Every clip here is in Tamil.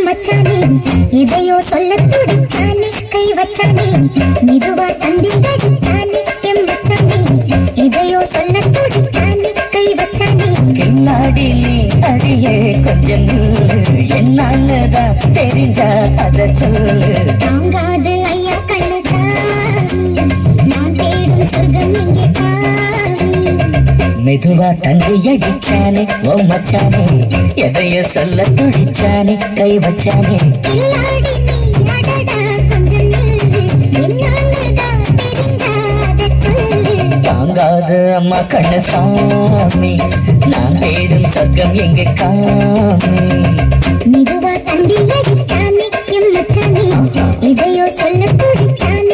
மச்சானே எதையோ சொல்ல துடிச்சானே கை வச்சானே மெதுவா தந்தில் அடிச்சானே எம் மச்சானே எதையோ சொல்ல துடிச்சானே கை வச்சானே கில்லாடி நீ அடியே கொஞ்சம் என்னதான் தெரிஞ்சா அத சொல்லு தாங்காது ஐயா கண்ணு சாமி நான் தேடும் சொர்க்கம் எங்கே சாமி மெதுவா தந்தி அடிச்சானே ஓ மச்சானே எதைய சொல்ல துடிச்சானே கை வச்சானே கில்லாடி நீ அடடா கொஞ்சம் நில்லு என்னன்னுதான் தெரிஞ்சாத சொல்லு தாங்காது அம்மா கண்ணு சாமி நான் தேடும் சொர்க்கம் எங்க காமி மெதுவா தந்தில் அடிச்சானே எம் மச்சானே எதையோ சொல்ல துடிச்சானே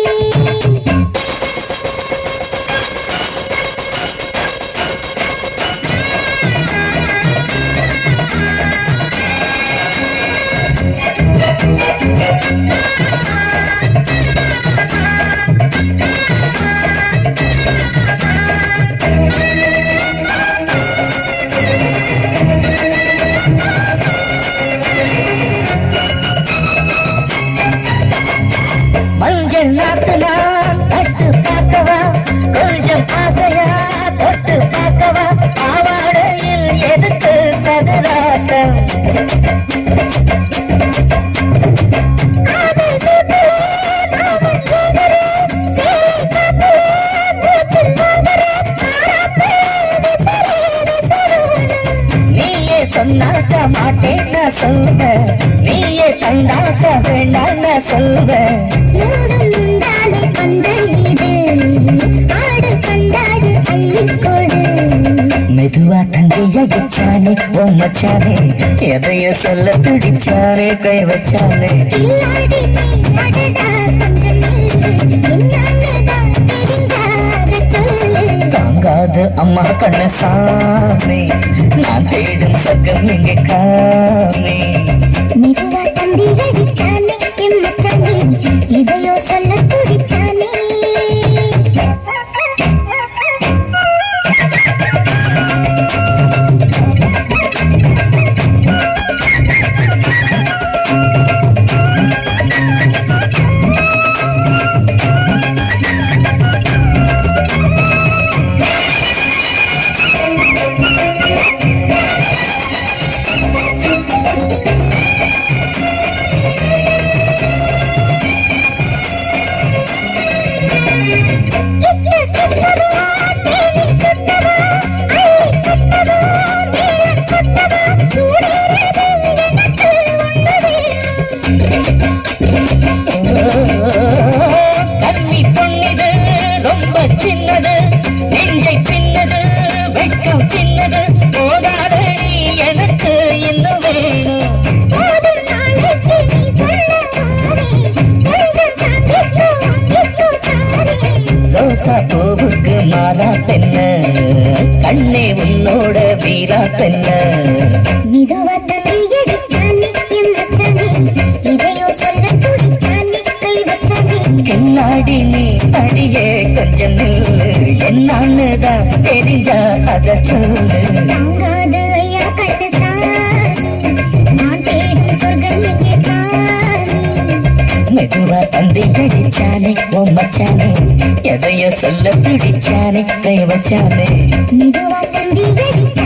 மஞ்சள் நாத்துனா நட்டு பார்க்கவா கொஞ்சம் ஆசையா தொட்டு பார்க்கவா பாவாடையில் எதுக்கு சதுராட்டம் நீயே சொன்னாக்க மாட்டேன் நான் சொல்வேன் நீயே தந்தாக்க வேண்டாம் நான் சொல்வேன் மூடும் முந்தானை பந்தல் இது ஆடு பந்தாடு அள்ளிக்கொடு மெதுவா தந்தி அடிச்சானே ஓ மச்சானே எதைய சொல்ல பிடிச்சானே கை வச்சானே கில்லாடி நீ அடடா கொஞ்சம் நில்லு என்னன்னுதான் தெரிஞ்சாத சொல்லு தாங்காது அம்மா கண்ண சாமி நான் தேடும் சொர்க்கம் எங்க காமி மெதுவா தந்தில் அடிச்சானே எம் மச்சானே எதையோ சொல்ல துடிச்சானே கண்ணி பொண்ணிது ரொம்ப சின்னது நெஞ்சை பின்னது வெட்கம் சின்னது போதாத நீ எனக்கு இன்னும் வேணும் போதும் நாளைக்கு நீ சொல்ல மாறே கொஞ்சம் சாந்திக்கு வாங்கிக்கோ சாரே ரோசா பூவுக்கு மாறா பெண்ண கண்ணே உன்னோட வீரா பெண்ண மெதுவா தந்தில் அடிச்சானே எம் மச்சானே எதையோ சொல்ல துடிச்சானே கை வச்சானே கில்லாடி நீ அடியே கொஞ்சம் நில்லு என்னன்னுதான் தெரிஞ்சா அத சொல்லு தாங்காத ஐயா கண்ணு சாமி நான் தேடும் சொர்க்கம் எங்கே சாமி மெதுவா தந்தி அடிச்சானே ஓ மச்சானே எதைய சொல்ல பிடிச்சானே கை வச்சானே மெதுவா தந்தில் அடிச்சானே